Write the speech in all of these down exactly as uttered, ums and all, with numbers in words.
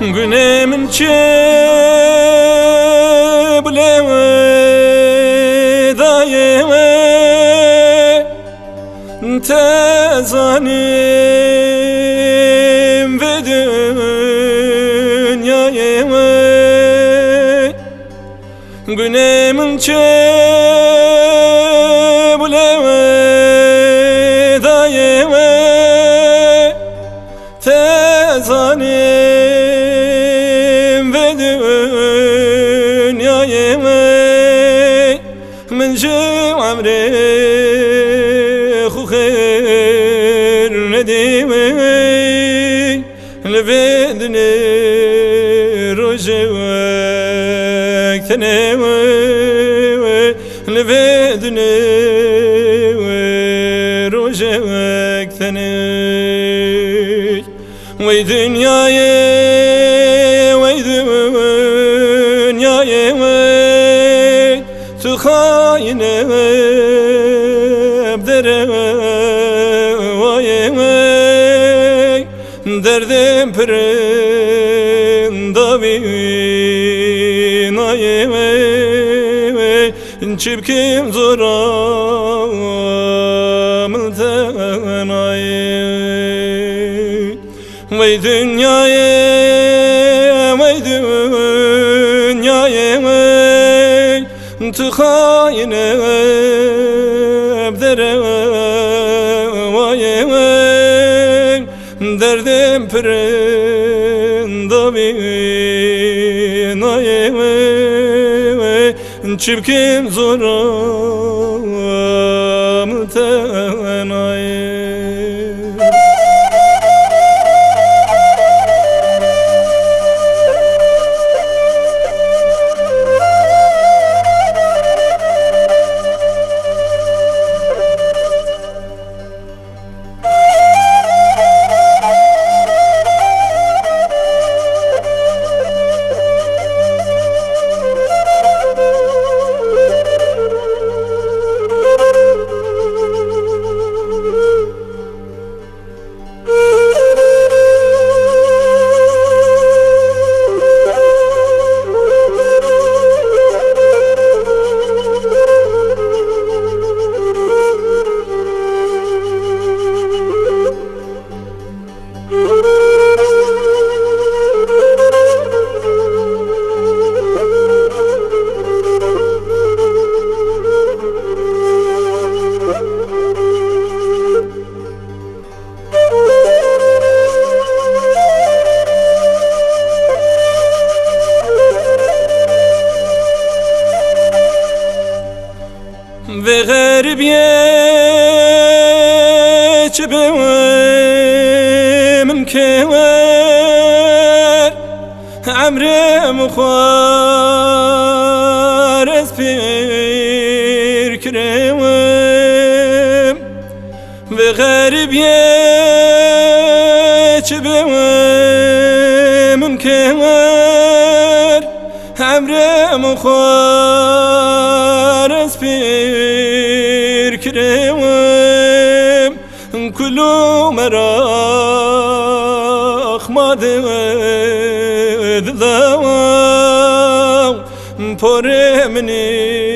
Günemin çebleme dayeme tezanim ve dünyayeme Günemin çebleme dayeme tezanim ve dünyayeme من جو عمري خو خير نديمي لبدني رجوك تنيمي لبدني رجوك تنيمي وي دنياي وي دنياي خاينة بدروايمي دردم پرنداوینایمي چبکم زورام تنایی وی دنیای وی دنیای تخاينة بدروايمي دردم پرنداوینایمي چبکم زورام تنایی بغرب يجبوي من كوار عمري مخارز بير كريم بغرب يجبوي من كوار عمري مخارز بير كريم كلو مراخ ما دود دواو پاره منی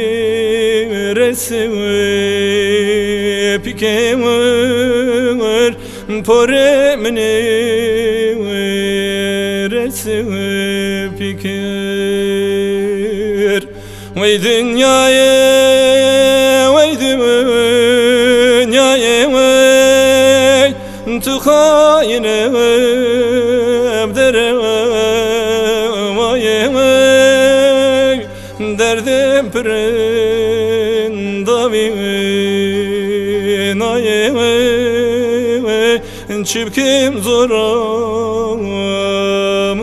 رسوی پیکمر پاره منی رسوی پیکر وی دنیای وی دنیای تو خاینه بدروايمي دردم پرنداوینایمي چبکم زورام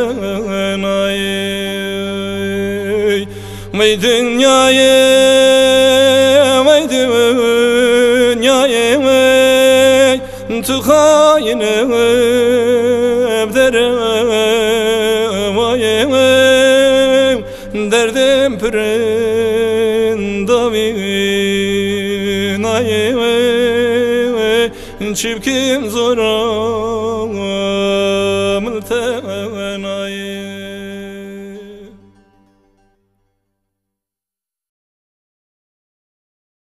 تنایی وی دنیای وی دنیای تو خاینه بدروايمي دردم پرنداوینایمي چبکم زورام tenayı.